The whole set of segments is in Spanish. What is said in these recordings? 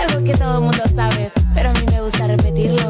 algo que todo el mundo sabe, pero a mí me gusta repetirlo.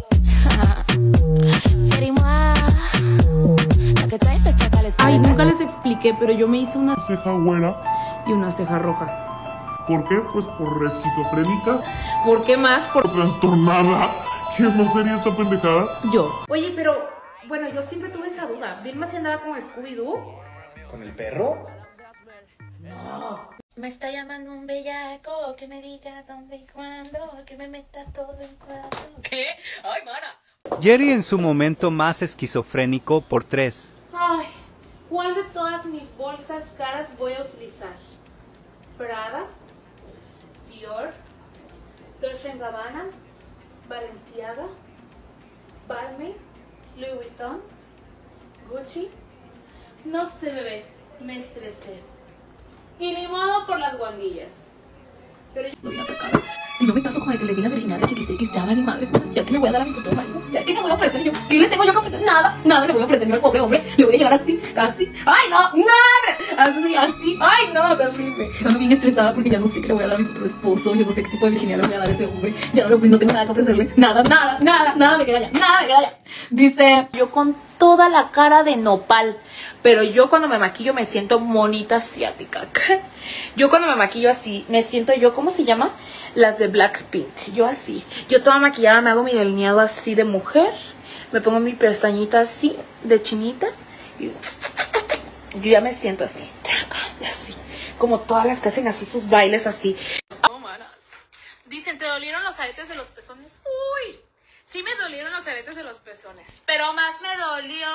Ay, nunca les expliqué, pero yo me hice una ceja güera y una ceja roja. ¿Por qué? Pues por esquizofrénica. ¿Por qué más? Por trastornada. ¿Quién no sería esta pendejada? Yo. Oye, pero, bueno, yo siempre tuve esa duda. ¿Vilma se andaba con Scooby-Doo? ¿Con el perro? No. Me está llamando un bellaco que me diga dónde y cuándo, que me meta todo en cuadro. ¿Qué? Ay, mana. Jerry en su momento más esquizofrénico por 3. Ay, ¿cuál de todas mis bolsas caras voy a utilizar? Prada, Dior, Dolce & Gabbana, Balenciaga, Balmain, Louis Vuitton, Gucci. No sé, bebé, me estresé. Y ni modo por las guanguillas. Pero yo voy a atacar. Si no me paso con el que le di la virginidad de Chiquistekis, ya vale madres, ya que le voy a dar a mi futuro marido, ya que le voy a ofrecer yo. ¿Qué le tengo yo que ofrecer? Nada, nada le voy a ofrecer yo al pobre hombre. Le voy a llegar así, casi. ¡Ay, no! ¡Nada! Así. ¡Ay, no! Terrible. Estando bien estresada porque ya no sé qué le voy a dar a mi futuro esposo. Yo no sé qué tipo de virginidad le voy a dar a ese hombre. Ya no tengo nada que ofrecerle. Nada me queda ya. Nada me queda ya. Dice, yo con toda la cara de nopal, pero yo cuando me maquillo me siento monita asiática. Yo cuando me maquillo así, me siento yo, ¿cómo se llama? Las de Blackpink. Yo así. Yo toda maquillada me hago mi delineado así de mujer. Me pongo mi pestañita así, de chinita. Y yo ya me siento así. Así. Como todas las que hacen así sus bailes así. Oh, manas. Dicen, ¿te dolieron los aretes de los pezones? Uy. Sí me dolieron los aretes de los pezones. Pero más me dolió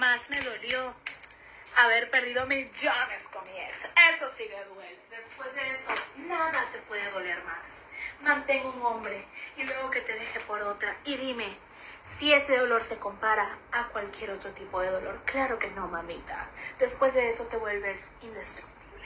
haber perdido millones con mi ex. Eso sí que duele. Después de eso, nada te puede doler más. Mantengo un hombre y luego que te deje por otra. Y dime, si ese dolor se compara a cualquier otro tipo de dolor. Claro que no, mamita. Después de eso te vuelves indestructible.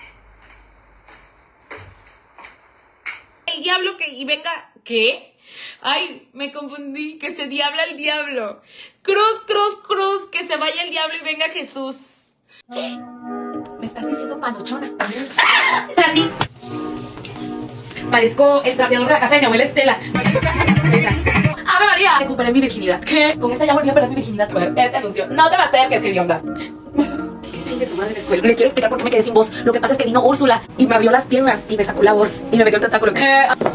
El diablo que... Y venga... ¿Qué? Ay, me confundí. Que se diabla el diablo. Cruz, que se vaya el diablo y venga Jesús. Me estás diciendo panochona. Así. Parezco el trapeador de la casa de mi abuela Estela. ¡Ave María! Recuperé mi virginidad. ¿Qué? Con esta ya volví a perder mi virginidad por este anuncio. No te vas a acerques, que idiota. Chingue su madre en la escuela. Les quiero explicar por qué me quedé sin voz. Lo que pasa es que vino Úrsula y me abrió las piernas y me sacó la voz y me metió el tentáculo. ¿Qué?